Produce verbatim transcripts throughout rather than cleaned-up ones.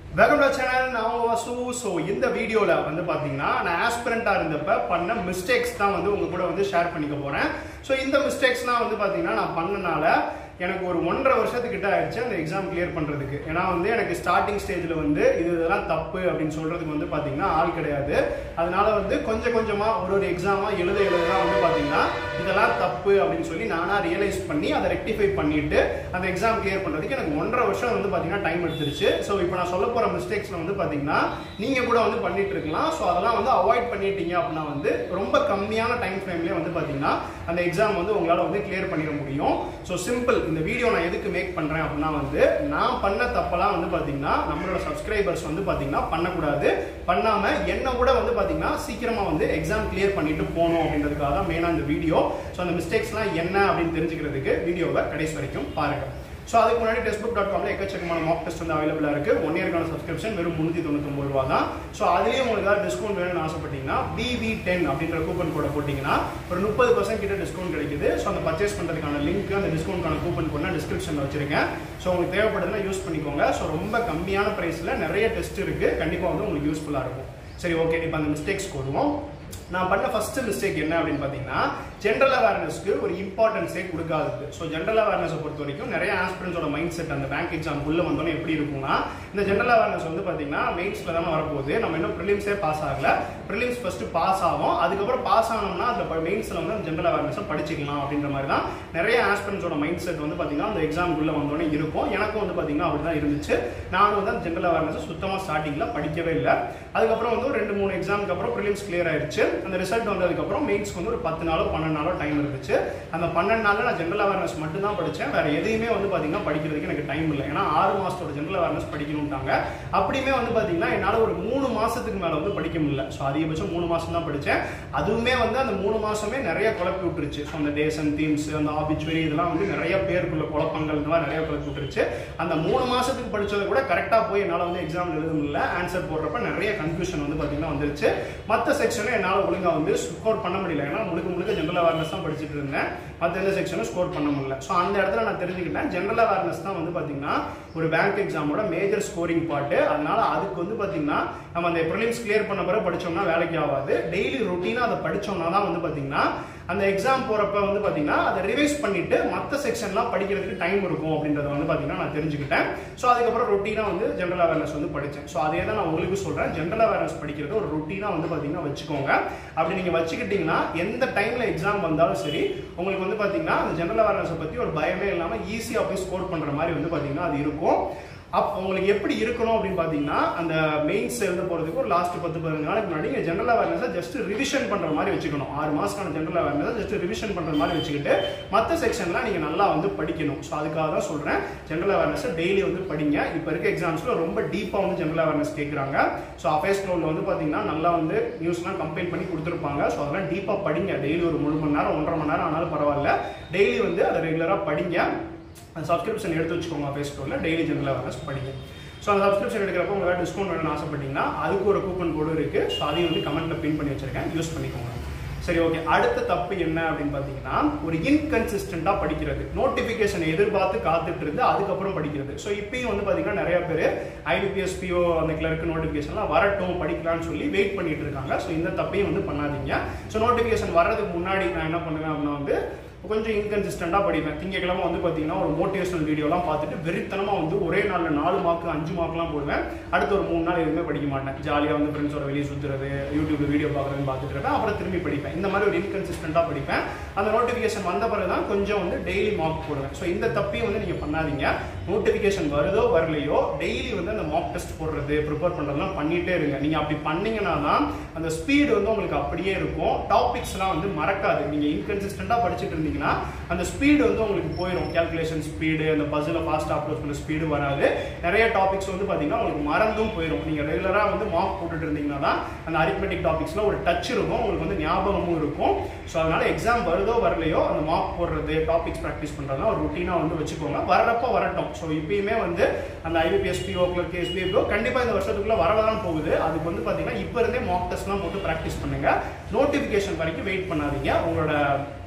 Welcome to the channel. நான் Vasu. So இந்த வீடியோல வந்து பாத்தீங்கன்னா நான் ஆஸ்பிரண்டா இருந்தப்ப பண்ண மிஸ்டேக்ஸ் தான் வந்து உங்க கூட வந்து ஷேர் பண்ணிக்க போறேன். So இந்த மிஸ்டேக்ஸ்லாம் வந்து பாத்தீங்கன்னா நான் பண்ணனால எனக்கு ஒரு ஒன்றரை வருஷத்துக்கிட்ட ஆயிடுச்சு அந்த எக்ஸாம் கிளியர் பண்றதுக்கு. ஏன்னா வந்து எனக்கு ஸ்டார்டிங் ஸ்டேஜ்ல வந்து இது இதெல்லாம் தப்பு அப்படின்னு சொல்றதுக்கு வந்து பாத்தீங்கன்னா ஆள் கிடையாது. அதனால வந்து கொஞ்சம் கொஞ்சமா ஒரு ஒரு எக்ஸாமா எழுத எழுதலாம் வந்து பாத்தீங்கன்னா இதெல்லாம் தப்பு அப்படின்னு சொல்லி நானா ரியலைஸ் பண்ணி அதை ரெக்டிஃபை பண்ணிட்டு அந்த எக்ஸாம் கிளியர் பண்றதுக்கு எனக்கு ஒன்றரை வருஷம் வந்து பாத்தீங்கன்னா டைம் எடுத்துருச்சு. ஸோ இப்போ நான் சொல்ல போற மிஸ்டேக்ஸ்ல வந்து பாத்தீங்கன்னா நீங்க கூட வந்து பண்ணிட்டு இருக்கலாம். ஸோ அதெல்லாம் வந்து அவாய்ட் பண்ணிட்டீங்க அப்படின்னா வந்து ரொம்ப கம்மியான டைம் ஃப்ரேம்லேயே வந்து பாத்தீங்கன்னா அந்த எக்ஸாம் வந்து உங்களால வந்து கிளியர் பண்ணிட முடியும். So simple. இந்த வீடியோ நான் எதுக்கு மேக் பண்றேன் அப்படின்னா வந்து நான் பண்ண தப்பெல்லாம் வந்து பாத்தீங்கன்னா நம்மளோட சப்ஸ்கிரைபர்ஸ் வந்து பாத்தீங்கன்னா பண்ணக்கூடாது, பண்ணாம என்ன கூட வந்து பாத்தீங்கன்னா சீக்கிரமா வந்து எக்ஸாம் கிளியர் பண்ணிட்டு போகணும் அப்படின்றதுக்காக தான் மெயினா இந்த வீடியோ. ஸோ அந்த மிஸ்டேக்ஸ்லாம் என்ன அப்படின்னு தெரிஞ்சுக்கிறதுக்கு வீடியோவை கடைசி வரைக்கும் பாருங்க. ஸோ அதுக்கு முன்னாடி டெஸ்ட்புக் டாட் காம்ல எக்கச்சக்கமான மாக் டெஸ்ட் வந்து அவைலபிளா இருக்கு. ஒன் இயர்க்கான சப்ஸ்கிரிப்ஷன் வெறும் முன்னூத்தி தொண்ணூத்தி ஒன்பது ரூபா தான். ஸோ அதுலேயும் உங்களுக்கு டிஸ்கவுண்ட் வேணும்னு ஆசைப்பட்டீங்கன்னா பி வி டென் அப்படின்ற கூப்பன் கோட போட்டீங்கன்னா ஒரு முப்பது பர்சன்ட் கிட்ட டிஸ்கவுண்ட் கிடைக்குது. ஸோ அந்த பர்ச்சேஸ் பண்றதுக்கான லிங்க் அந்த டிஸ்கவுண்ட்கான கூப்பன் கோட் டிஸ்கிரிப்ஷன்ல வச்சிருக்கேன். ஸோ உங்களுக்கு தேவைப்படுதுன்னா யூஸ் பண்ணிக்கோங்க. ஸோ ரொம்ப கம்மியான பிரைஸ்ல நிறைய டெஸ்ட் இருக்கு, கண்டிப்பா வந்து உங்களுக்கு யூஸ்ஃபுல்லா இருக்கும். சரி, ஓகே. இப்போ அந்த மிஸ்டேக்ஸ் போடுவோம். நான் பண்ண ஃபர்ஸ்ட் மிஸ்டேக் என்ன அப்படின்னு பாத்தீங்கன்னா ஜென்ரல் அவேர்னஸ்க்கு ஒரு இம்பார்ட்டன்ஸே கொடுக்காது. ஸோ ஜென்ரல் அவேர்னஸை பொறுத்த வரைக்கும் நிறைய ஆஸ்பிரன்ஸோட மைண்ட் செட் அந்த பேங்க் எக்ஸாம் உள்ள வந்தோன்னே எப்படி இருக்கும்னா இந்த ஜென்ரல் அவேர்னஸ் வந்து பாத்தீங்கன்னா மெயின்ஸ்ல தானே வரப்போகுது, நம்ம இன்னும் ப்ரிலிம்ஸே பாஸ் ஆகல, ப்ரிலிம்ஸ் ஃபர்ஸ்ட் பாஸ் ஆகும், அதுக்கப்புறம் பாஸ் ஆனோம்னா அந்த மெயின்ஸ்ல வந்து அந்த ஜென்ரல் அவேர்னஸை படிச்சுக்கலாம் அப்படின்ற மாதிரி தான் நிறைய ஆஸ்பிரன்ஸோட மைண்ட் செட் வந்து பாத்தீங்கன்னா அந்த எக்ஸாம் உள்ள வந்தோடனே இருக்கும். எனக்கும் வந்து பாத்தீங்கன்னா அப்படிதான் இருந்துச்சு. நானும் வந்து அந்த ஜென்ரல் அவேர்னஸ் சுத்தமா ஸ்டார்டிங்ல படிக்கவே இல்லை. அதுக்கப்புறம் வந்து ரெண்டு மூணு எக்ஸாமுக்கு அப்புறம் ப்ரிலிம்ஸ் கிளியர் ஆயிடுச்சு. அந்த ரிசல்ட் வந்ததுக்கு அப்புறம் மெயின்ஸ்க்கு வந்து ஒரு பத்து நாளோ பன்னெண்டு நாளோ டைம் இருந்துச்சு. அந்த பன்னெண்டு நாள்ல நான் ஜென்ரல் அவேர்னஸ் மட்டும் தான் படிச்சேன். வேற எதையுமே வந்து பாத்தீங்கன்னா படிக்கிறதுக்கு எனக்கு டைம் இல்லை. ஏன்னா ஆறு மாசத்தோட ஜென்ரல் அவேர்னஸ் படிக்கணும்ட்டாங்க. அப்படியுமே வந்து பாத்தீங்கன்னா என்னால ஒரு மூணு மாசத்துக்கு மேல வந்து படிக்க முடியல. ஸோ அதிகபட்சம் மூணு மாசம் தான் படிச்சேன். அதுவுமே வந்து அந்த மூணு மாசமே நிறைய குழப்பி விட்டுருச்சு. ஸோ அந்த டேஸ் அண்ட் தீம்ஸ் அந்த ஆபிச்சுவரி இதெல்லாம் வந்து நிறைய பேருக்குள்ள குழப்பங்கள் இந்த மாதிரி நிறைய குழப்பி விட்டுருச்சு. அந்த மூணு மாசத்துக்கு படிச்சதை கூட கரெக்டா போய் என்னால வந்து எக்ஸாம் எழுத முடியல. ஆன்சர் போடுறப்ப நிறைய கன்ஃபியூஷன் வந்து பாத்தீங்கன்னா வந்துருச்சு. மற்ற செக்ஷனும் என்னால ஒழுங்கா வந்து ஸ்கோர் பண்ண முடியல. ஏன்னா முழுக்க முழுக்க ஜென்ரல் அவேர்னஸ் தான் படிச்சுட்டு இருந்தேன். மற்ற எந்த செக்ஷனும் ஸ்கோர் பண்ண முடியல. ஸோ அந்த இடத்துல நான் தெரிஞ்சுக்கிட்டேன் ஜென்ரல் அவேர்னஸ் தான் வந்து பாத்தீங்கன்னா ஒரு பேங்க் எக்ஸாமோட மேஜர் ஸ்கோரிங் பார்ட். அதனால அதுக்கு வந்து பாத்தீங்கன்னா நம்ம அந்த ப்ரிலிம்ஸ் கிளியர் பண்ண பிறகு படிச்சோம்னா வேலைக்கு ஆகாது. டெய்லி ரொட்டீனா அதை படிச்சோம்னா தான் வந்து பாத்தீங்கன்னா அந்த எக்ஸாம் போறப்ப வந்து பாத்தீங்கன்னா அதை ரிவைஸ் பண்ணிட்டு மற்ற செக்ஷன்லாம் படிக்கிறதுக்கு டைம் இருக்கும் அப்படின்றத வந்து பாத்தீங்கன்னா நான் தெரிஞ்சுக்கிட்டேன். ஸோ அதுக்கப்புறம் ரொட்டீனா வந்து ஜென்ரல் அவேர்னஸ் வந்து படிச்சேன். ஸோ அதே தான் நான் உங்களுக்கு சொல்றேன். ஜென்ரல் அவேர்னஸ் படிக்கிறது ஒரு ரொட்டீனா வந்து பாத்தீங்கன்னா வச்சுக்கோங்க. அப்படி நீங்க வச்சுக்கிட்டீங்கன்னா எந்த டைம்ல எக்ஸாம் வந்தாலும் சரி உங்களுக்கு வந்து பாத்தீங்கன்னா அந்த ஜென்ரல் அவேர்னஸை பத்தி ஒரு பயமே இல்லாம ஈஸியா போய் ஸ்கோர் பண்ற மாதிரி வந்து பாத்தீங்கன்னா அது இருக்கும். அப்போ உங்களுக்கு எப்படி இருக்கணும் அப்படின்னு பாத்தீங்கன்னா அந்த மெயின்ஸ் எழுத போறதுக்கு ஒரு லாஸ்ட் பத்து பதினஞ்சு நாளைக்கு முன்னாடி நீங்க ஜென்ரல் அவேர்னஸை ஜஸ்ட் ரிவிஷன் பண்ற மாதிரி வச்சுக்கணும். ஆறு மாசக்கான ஜென்ரல் அவேர்னஸை ஜஸ்ட் ரிவிஷன் பண்ற மாதிரி வச்சுக்கிட்டு மற்ற செக்ஷன்லாம் நீங்க நல்லா வந்து படிக்கணும். ஸோ அதுக்காக தான் சொல்றேன் ஜென்ரல் அவேர்னஸை டெய்லி வந்து படிங்க. இப்போ இருக்க எக்ஸாம்ஸ்ல ரொம்ப டீப்பா வந்து ஜென்ரல் அவேர்னஸ் கேட்கறாங்க. ஸோ AffairsCloud வந்து பாத்தீங்கன்னா நல்லா வந்து நியூஸ்லாம் கம்பைன் பண்ணி கொடுத்துருப்பாங்க. ஸோ அதெல்லாம் டீப்பா படிங்க. டெய்லி ஒரு மூணு மணி நேரம் ஒன்றரை மணி நேரம் ஆனாலும் பரவாயில்ல, டெய்லி வந்து அதை ரெகுலரா படிங்க. அந்த சப்ஸ்கிரிப்ஷன் எடுத்து வச்சுக்கோங்க. AffairsCloudல டெய்லி ஜென்ரல் அவேர்னஸ் படிங்க. ஸோ அந்த சப்ஸ்கிரிப்ஷன் எடுக்கிறப்ப உங்களுக்கு டிஸ்கவுண்ட் வேணும்னு ஆசைப்பட்டீங்கன்னா அதுக்கு ஒரு கூப்பன் கோடு இருக்கு. ஸோ அதையும் வந்து கமெண்ட்ல பின் பண்ணி வச்சிருக்கேன், யூஸ் பண்ணிக்கோங்க. சரி, ஓகே. அடுத்த தப்பு என்ன அப்படின்னு பாத்தீங்கன்னா ஒரு இன்கன்சிஸ்டன்டா படிக்கிறது. நோட்டிபிகேஷன் எதிர்பார்த்து காத்துட்டு இருந்து அதுக்கப்புறம் படிக்கிறது. ஸோ இப்பயும் வந்து பாத்தீங்கன்னா நிறைய பேர் I B P S PO அந்த கிளர்க் நோட்டிபிகேஷன்லாம் வரட்டும் படிக்கலாம்னு சொல்லி வெயிட் பண்ணிட்டு இருக்காங்க. ஸோ இந்த தப்பையும் வந்து பண்ணாதீங்க. ஸோ நோட்டிபிகேஷன் வர்றதுக்கு முன்னாடி நான் என்ன பண்ணுவேன் அப்படின்னா வந்து கொஞ்சம் இன்கன்சிஸ்டண்டா படிப்பேன். திங்கக்கிழமை வந்து பாத்தீங்கன்னா ஒரு மோட்டிவேஷனல் வீடியோலாம் பார்த்துட்டு வெறித்தனமா வந்து ஒரே நாள்ல நாலு மார்க் அஞ்சு மார்க்லாம் போடுவேன். அடுத்த ஒரு மூணு நாள் எதுவுமே படிக்க மாட்டேன். ஜாலியா வந்து ஃப்ரெண்ட்ஸோட வெளியே சுத்துறது, யூடியூப்ல வீடியோ பார்க்கறதுன்னு பார்த்துட்டு இருப்பேன். அப்புறம் திரும்பி படிப்பேன். இந்த மாதிரி ஒரு இன்கன்சிஸ்டண்டா படிப்பேன். அந்த நோட்டிபிகேஷன் வந்த பிறகுதான் கொஞ்சம் வந்து டெய்லி மார்க் போடுவேன். ஸோ இந்த தப்பையும் வந்து நீங்க பண்ணாதீங்க. நோட்டிபிகேஷன் வருதோ வரலையோ டெய்லி வந்து அந்த மார்க் டெஸ்ட் போடுறது ப்ரிப்பேர் பண்றதெல்லாம் பண்ணிட்டே இருங்க. நீங்க அப்படி பண்ணீங்கன்னா தான் அந்த ஸ்பீடு வந்து உங்களுக்கு அப்படியே இருக்கும். டாபிக்ஸ் எல்லாம் வந்து மறக்காது. நீங்க இன்கன்சிஸ்டண்டா படிச்சுட்டு இருந்தீங்கன்னா அந்த ஸ்பீடு வந்து உங்களுக்கு போயிடும். கால்குலேஷன் ஸ்பீடு, அந்த பஸ்ல ஃபாஸ்ட் அப்ரோச் பண்ண ஸ்பீடு வராது. நிறைய டாபிக்ஸ் வந்து பாத்தீங்கன்னா உங்களுக்கு மறந்தும் போயிடும். நீங்க ரெகுலரா வந்து மார்க் போட்டுட்டு இருந்தீங்கன்னா தான் அந்த அரித்மெட்டிக் டாபிக்ஸ்ல ஒரு டச் இருக்கும், உங்களுக்கு வந்து ஞாபகமும் இருக்கும். ஸோ அதனால எக்ஸாம் வருதோ வரலையோ அந்த மார்க் போடுறது, டாபிக்ஸ் ப்ராக்டிஸ் பண்றதுனா ஒரு ருட்டீனா வந்து வச்சுக்கோங்க. வர்றப்ப வரட்டும். ஸோ இப்பயுமே வந்து அந்த I B P S PO clerk S B I கண்டிப்பா இந்த வருஷத்துக்குள்ள வரதான் போகுது. அதுக்கு வந்து பாத்தீங்கன்னா இப்ப இருந்தே மார்க் டெஸ்ட்லாம் போட்டு ப்ராக்டிஸ் பண்ணுங்க. நோட்டிபிகேஷன் வரைக்கும் வெயிட் பண்ணாதீங்க. உங்களோட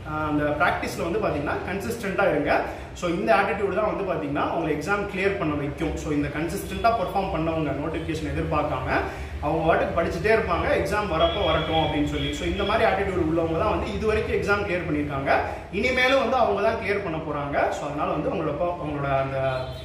அந்த ப்ராக்டிஸில் வந்து பார்த்தீங்கன்னா கன்சிஸ்டண்ட்டாக இருங்க. ஸோ இந்த ஆட்டிடியூட் தான் வந்து பார்த்தீங்கன்னா உங்களை எக்ஸாம் கிளியர் பண்ண வைக்கும். ஸோ இந்த கன்சிஸ்டண்ட்டாக பெர்ஃபார்ம் பண்ணவங்க நோட்டிஃபிகேஷன் எதிர்பார்க்காம அவங்க வாட்டுக்கு படிச்சுட்டே இருப்பாங்க, எக்ஸாம் வரப்போ வரட்டும் அப்படின்னு சொல்லி. ஸோ இந்த மாதிரி ஆட்டிடியூட் உள்ளவங்க தான் வந்து இது வரைக்கும் எக்ஸாம் கிளியர் பண்ணியிருக்காங்க. இனிமேலும் வந்து அவங்க தான் கிளியர் பண்ண போகிறாங்க. ஸோ அதனால வந்து உங்களோட உங்களோட அந்த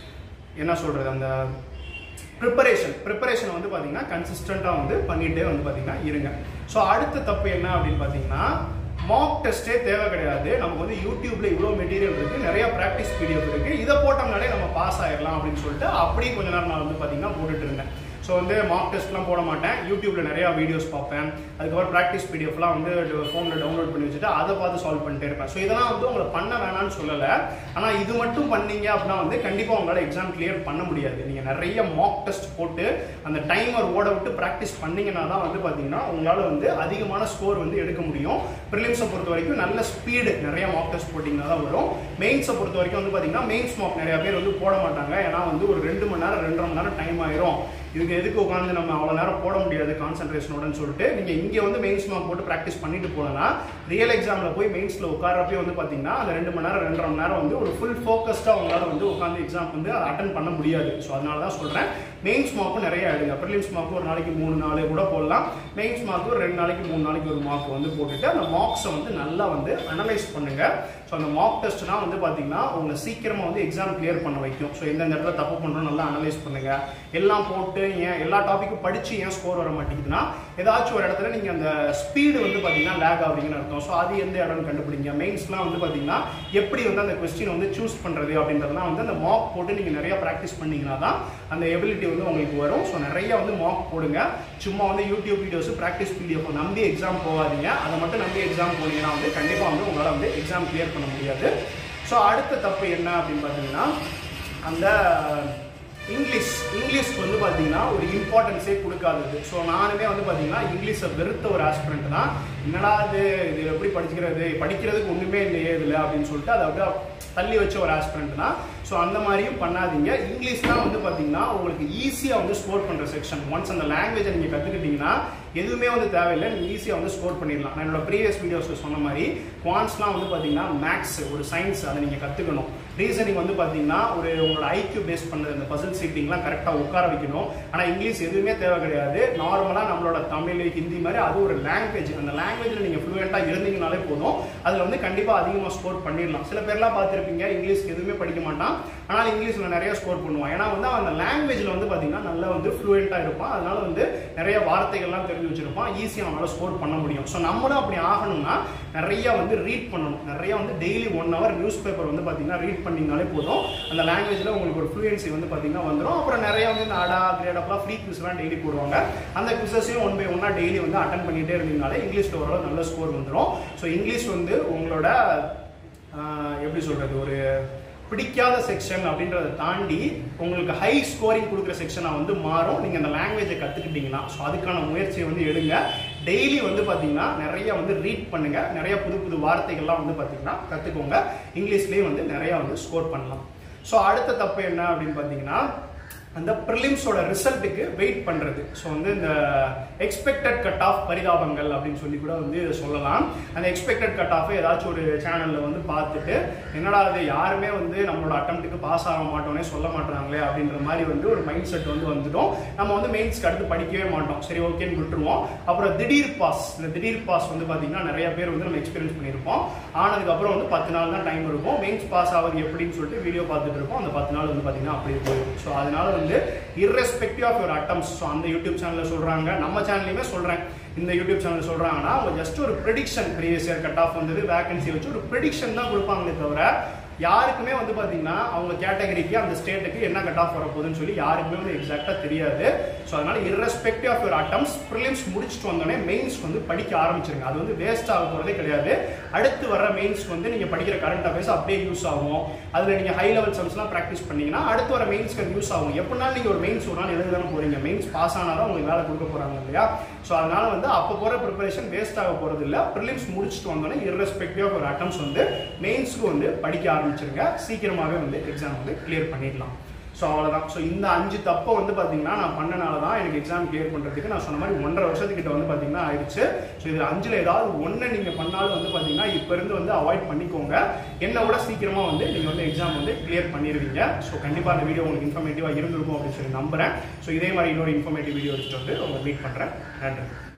என்ன சொல்கிறது அந்த ப்ரிப்பரேஷன் ப்ரிப்பரேஷன் வந்து பார்த்தீங்கன்னா கன்சிஸ்டண்ட்டாக வந்து பண்ணிகிட்டே வந்து பார்த்தீங்கன்னா இருங்க. ஸோ அடுத்த தப்பு என்ன அப்படின்னு பார்த்தீங்கன்னா மாக் டெஸ்ட்டே தேவை கிடையாது. நமக்கு வந்து யூடியூப்ல இவ்வளோ மெட்டீரியல் இருக்கு, நிறைய ப்ராக்டிஸ் பிடிஎஃப் இருக்கு, இதை போட்டோம்னாலே நம்ம பாஸ் ஆயிடலாம் அப்படின்னு சொல்லிட்டு அப்படியே கொஞ்ச நேரம் நான் வந்து பார்த்தீங்கன்னா போட்டுட்டு இருந்தேன். ஸோ வந்து மார்க் டெஸ்ட்லாம் போட மாட்டேன், யூடியூப்ல நிறைய வீடியோஸ் பார்ப்பேன், அதுக்கப்புறம் ப்ராக்டிஸ் பிடிஎஃப்லாம் வந்து ஃபோனில் டவுன்லோட் பண்ணி வச்சுட்டு அதை பார்த்து சால்வ் பண்ணிட்டே இருப்பேன். ஸோ இதெல்லாம் வந்து உங்களை பண்ண வேணாம்னு சொல்லலை, ஆனால் இது மட்டும் பண்ணீங்க அப்படின்னா வந்து கண்டிப்பாக உங்களால் எக்ஸாம் கிளியர் பண்ண முடியாது. நீங்கள் நிறைய மார்க் டெஸ்ட் போட்டு அந்த டைமர் ஓட விட்டு ப்ராக்டிஸ் பண்ணீங்கன்னா தான் வந்து பார்த்தீங்கன்னா உங்களால் வந்து அதிகமான ஸ்கோர் வந்து எடுக்க முடியும். ப்ரிலிம்ஸை பொறுத்த வரைக்கும் நல்ல ஸ்பீடு நிறைய மார்க் டெஸ்ட் போட்டிங்கன்னா தான் வரும். மெயின்ஸை பொறுத்த வரைக்கும் வந்து பார்த்தீங்கன்னா மெயின்ஸ் மார்க் நிறைய பேர் வந்து போட மாட்டாங்க, ஏன்னா வந்து ஒரு ரெண்டு மணி நேரம் ரெண்டரை மணி நேரம் டைம் ஆயிரும், இதுக்கு எதுக்கு உட்காந்து நம்ம அவ்வளோ நேரம் போட முடியாது கான்சன்ட்ரேஷனோடன்னு சொல்லிட்டு நீங்கள் இங்கே வந்து மெயின்ஸ் மார்க் போட்டு ப்ராக்டிஸ் பண்ணிட்டு போனா ரியல் எக்ஸாமில் போய் மெயின்ஸில் உட்காரப்பே வந்து பார்த்தீங்கன்னா அந்த ரெண்டு மணி நேரம் ரெண்டரை மணி நேரம் வந்து ஒரு ஃபுல் ஃபோக்கஸ்டாக உங்களால் வந்து உட்காந்து எக்ஸாம் வந்து அட்டன் பண்ண முடியாது. ஸோ அதனால தான் சொல்கிறேன் மெயின்ஸ் மார்க்கும் நிறைய எடுங்க. ப்ரிலிம்ஸ் மார்க்கு ஒரு நாளைக்கு மூணு நாலு கூட போடலாம், மெயின்ஸ் மார்க்கு ஒரு ரெண்டு நாளைக்கு மூணு நாளைக்கு ஒரு மார்க் வந்து போட்டுட்டு அந்த மார்க்ஸை வந்து நல்லா வந்து அனலைஸ் பண்ணுங்க. ஸோ அந்த மார்க் டெஸ்ட்னா வந்து பார்த்தீங்கன்னா உங்களை சீக்கிரமாக வந்து எக்ஸாம் கிளியர் பண்ண வைக்கும். ஸோ எந்தெந்த இடத்துல தப்பு பண்ணுறோம் நல்லா அனலைஸ் பண்ணுங்க. எல்லாம் போட்டு ஏன் எல்லா டாப்பிக்கும் படித்து ஏன் ஸ்கோர் வர மாட்டேங்குதுன்னா ஏதாச்சும் ஒரு இடத்துல நீங்கள் அந்த ஸ்பீடு வந்து பார்த்தீங்கன்னா லேக் ஆகுறீங்கன்னு அர்த்தம். ஸோ அது எந்த இடம்னு கண்டுபிடிங்க. மெயின்ஸ்லாம் வந்து பார்த்தீங்கன்னா எப்படி வந்து அந்த கொஸ்டின் வந்து சூஸ் பண்ணுறது அப்படின்றதுலாம் வந்து அந்த மார்க் போட்டு நீங்கள் நிறைய ப்ராக்டிஸ் பண்ணீங்கன்னா தான் அந்த எபிலிட்டி வந்து உங்களுக்கு வரும். ஸோ நிறைய வந்து மார்க் போடுங்க. சும்மா வந்து யூடியூப் வீடியோஸ் ப்ராக்டிஸ் பிடிஎஃப் நம்பி எக்ஸாம் போகாதீங்க. அதை மட்டும் நம்பி எக்ஸாம் போனீங்கன்னா வந்து கண்டிப்பாக வந்து உங்களால் வந்து எக்ஸாம் கிளியர் பண்ண முடியாது. ஸோ அடுத்த தப்பு என்ன அப்படின்னு பார்த்தீங்கன்னா அந்த இங்கிலீஷ் இங்கிலீஷ்க்கு வந்து பார்த்தீங்கன்னா ஒரு இம்பார்ட்டன்ஸே கொடுக்காதது. ஸோ நானுமே வந்து பார்த்தீங்கன்னா இங்கிலீஷை வெறுத்த ஒரு ஆஸ்பிரண்ட் தான். என்னடா இது இது எப்படி படிக்கிறது, படிக்கிறதுக்கு ஒன்றுமே இல்லையே இதில் அப்படின்னு சொல்லிட்டு அதை அப்படியே தள்ளி வச்ச ஒரு ஆஸ்பிரண்ட் தான். ஸோ அந்த மாதிரியும் பண்ணாதீங்க. இங்கிலீஷ் தான் வந்து பார்த்தீங்கன்னா உங்களுக்கு ஈஸியாக வந்து ஸ்கோர் பண்ணுற செக்ஷன். ஒன்ஸ் அந்த லாங்குவேஜை நீங்கள் கற்றுக்கிட்டீங்கன்னா எதுவுமே வந்து தேவையில்லை, நீங்கள் ஈஸியாக வந்து ஸ்கோர் பண்ணிடலாம். நான் என்னோட ப்ரீவியஸ் வீடியோஸில் சொன்ன மாதிரி குவான்ஸ்லாம் வந்து பார்த்தீங்கன்னா மேக்ஸ் ஒரு சயின்ஸ், அதை நீங்கள் கற்றுக்கணும். ரீசனிங் வந்து பார்த்தீங்கன்னா ஒரு உங்களோட ஐக்யூ பேஸ் பண்ணுறது இந்த பசில் சீட்டிங்லாம் கரெக்டாக உட்கார வைக்கணும். ஆனால் இங்கிலீஷ் எதுவுமே தேவை கிடையாது. நார்மலாக நம்மளோட தமிழ் ஹிந்தி மாதிரி அது ஒரு லாங்குவேஜ். அந்த லாங்குவேஜில் நீங்கள் ஃப்ளூயண்ட்டாக இருந்தீங்கனாலே போதும், அதில் வந்து கண்டிப்பாக அதிகமாக ஸ்கோர் பண்ணிடலாம். சில பேர்லாம் பார்த்துருப்பீங்க இங்கிலீஷ்க்கு எதுவுமே படிக்க மாட்டான், ஆனால் இங்கிலீஷில் நிறைய ஸ்கோர் பண்ணுவான். ஏன்னா வந்து அந்த லாங்குவேஜில் வந்து பார்த்தீங்கன்னா நல்லா வந்து ஃப்ளூயண்ட்டாக இருப்பான், அதனால வந்து நிறைய வார்த்தைகள்லாம் தெரிஞ்சு வச்சிருப்பான், ஈஸியாக அவனால் ஸ்கோர் பண்ண முடியும். ஸோ நம்மளும் அப்படி ஆகணும்னா நிறைய வந்து ரீட் பண்ணணும். நிறைய வந்து daily one hour newspaper வந்து பார்த்தீங்கன்னா ரீட் பண்ணிங்கனாலே போதும், அந்த லாங்குவேஜில் உங்களுக்கு ஒரு ஃப்ளூயன்சி வந்து பார்த்தீங்கன்னா வந்துடும். அப்புறம் நிறைய வந்து இந்த அடா கிரேட் அப்லாம் ஃப்ரீ குவிஸ்லாம் டெய்லி போடுவாங்க. அந்த குவிஸஸையும் ஒன் பை ஒன்னாக டெய்லி வந்து அட்டன் பண்ணிகிட்டே இருந்தீங்கனாலே இங்கிலீஷில் ஓரளவு நல்ல ஸ்கோர் வந்துடும். ஸோ இங்கிலீஷ் வந்து உங்களோட எப்படி சொல்கிறது ஒரு பிடிக்காத செக்ஷன் அப்படின்றத தாண்டி உங்களுக்கு ஹை ஸ்கோரிங் கொடுக்குற செக்ஷனாக வந்து மாறும் நீங்கள் அந்த லாங்குவேஜை கற்றுக்கிட்டீங்கன்னா. ஸோ அதுக்கான முயற்சியை வந்து எடுங்க. டெய்லி வந்து பார்த்தீங்கன்னா நிறைய வந்து ரீட் பண்ணுங்க, நிறைய புது புது வார்த்தைகள்லாம் வந்து பார்த்தீங்கன்னா கற்றுக்கோங்க. இங்கிலீஷ்லேயே வந்து நிறைய வந்து ஸ்கோர் பண்ணலாம். ஸோ அடுத்த தப்பு என்ன அப்படின்னு பார்த்தீங்கன்னா அந்த ப்ரிலிம்ஸோட ரிசல்ட்டுக்கு வெயிட் பண்ணுறது. ஸோ வந்து இந்த எக்ஸ்பெக்டட் கட் ஆஃப் பரிதாபங்கள் அப்படின்னு சொல்லி கூட வந்து சொல்லலாம். அந்த எக்ஸ்பெக்டட் கட் ஆஃப் ஏதாச்சும் ஒரு சேனலில் வந்து பார்த்துட்டு என்னடா அது யாருமே வந்து நம்மளோட அட்டம்ப்ட்டுக்கு பாஸ் ஆக மாட்டோன்னே சொல்ல மாட்டாங்களே அப்படின்ற மாதிரி வந்து ஒரு மைண்ட் செட் வந்து வந்துடும். நம்ம வந்து மெயின்ஸ்க்கு அடுத்து படிக்கவே மாட்டோம், சரி ஓகேன்னு விட்டுருவோம். அப்புறம் திடீர் பாஸ், இந்த திடீர் பாஸ் வந்து பார்த்தீங்கன்னா நிறைய பேர் வந்து நம்ம எக்ஸ்பீரியன்ஸ் பண்ணியிருப்போம். ஆனதுக்கப்புறம் வந்து பத்து நாள் தான் டைம் இருக்கும், மெயின்ஸ் பாஸ் ஆகுது எப்படின்னு சொல்லிட்டு வீடியோ பார்த்துட்டு இருப்போம். அந்த பத்து நாள் வந்து பார்த்தீங்கன்னா அப்படியே போயிடும். ஸோ அதனால வந்து irrespective of your attempts, so அந்த யூடியூப் சேனலில் சொல்கிறாங்க, நம்ம சேனல்லையுமே சொல்கிறேன், இந்த யூடியூப் சேனல் சொல்கிறாங்கன்னா அவங்க ஜஸ்ட் ஒரு prediction, previous year cut off வந்தது வேகன்சி வச்சு ஒரு ப்ரெடிக்ஷன் தான் கொடுப்பாங்களே தவிர யாருக்குமே வந்து பார்த்தீங்கன்னா அவங்க கேட்டகரிக்கு அந்த ஸ்டேட்டுக்கு என்ன கட் ஆஃப் வரப்போகுதுன்னு சொல்லி யாருக்குமே வந்து எக்ஸாக்டாக தெரியாது. ஸோ அதனால irrespective of your attempts prelims முடிச்சுட்டு வந்தோடனே மெயின்ஸ்க்கு வந்து படிக்க ஆரம்பிச்சிருங்க. அது வந்து வேஸ்ட் ஆக போகிறதே கிடையாது. அடுத்து வர மெயின்ஸ்க்கு வந்து நீங்கள் படிக்கிற கரண்ட் அஃபேர்ஸ் அப்படியே யூஸ் ஆகும். அதில் நீங்கள் ஹை லெவல் சம்ஸ்லாம் ப்ராக்டிஸ் பண்ணீங்கன்னா அடுத்து வர மெயின்ஸ்க்கு யூஸ் ஆகும். எப்படினாலும் நீங்கள் ஒரு மெயின்ஸ் ஒரு நாள் எழுத தானே போகிறீங்க, மெயின்ஸ் பாஸ் ஆனால் தான் உங்களுக்கு வேலை கொடுக்க போகிறாங்க இல்லையா. ஸோ அதனால வந்து அப்போ போகிற ப்ரிப்பரேஷன் வேஸ்ட் ஆக போகிறது இல்லை. ப்ரிலிம்ஸ் முடிச்சுட்டு வந்தோடனே irrespective of your attempts வந்து மெயின்ஸ்க்கு வந்து படிக்க ஆரம்பிச்சிருங்க. சீக்கிரமாகவே வந்து எக்ஸாம் வந்து கிளியர் பண்ணிடலாம். ஸோ அவ்வளோதான். ஸோ இந்த அஞ்சு தப்பை வந்து பார்த்தீங்கன்னா நான் பண்ணனால தான் எனக்கு எக்ஸாம் கிளியர் பண்ணுறதுக்கு நான் சொன்ன மாதிரி ஒன்றரை வருஷத்துக்கிட்ட வந்து பார்த்தீங்கன்னா ஆயிடுச்சு. ஸோ இதில் அஞ்சில் ஏதாவது ஒன்று நீங்கள் பண்ணாலும் வந்து பார்த்தீங்கன்னா இப்போ இருந்து வந்து அவாய்ட் பண்ணிக்கோங்க. என்னை விட சீக்கிரமாக வந்து நீங்கள் வந்து எக்ஸாம் வந்து கிளியர் பண்ணிடுவீங்க. ஸோ கண்டிப்பாக அந்த வீடியோ உங்களுக்கு இன்ஃபர்மேட்டிவாக இருந்திருக்கும் அப்படின்னு சொல்லி நம்புறேன். ஸோ இதே மாதிரி இன்னொரு இன்ஃபர்மேட்டிவ் வீடியோ வச்சுட்டு வந்து உங்களை மீட் பண்ணுறேன். நன்றி.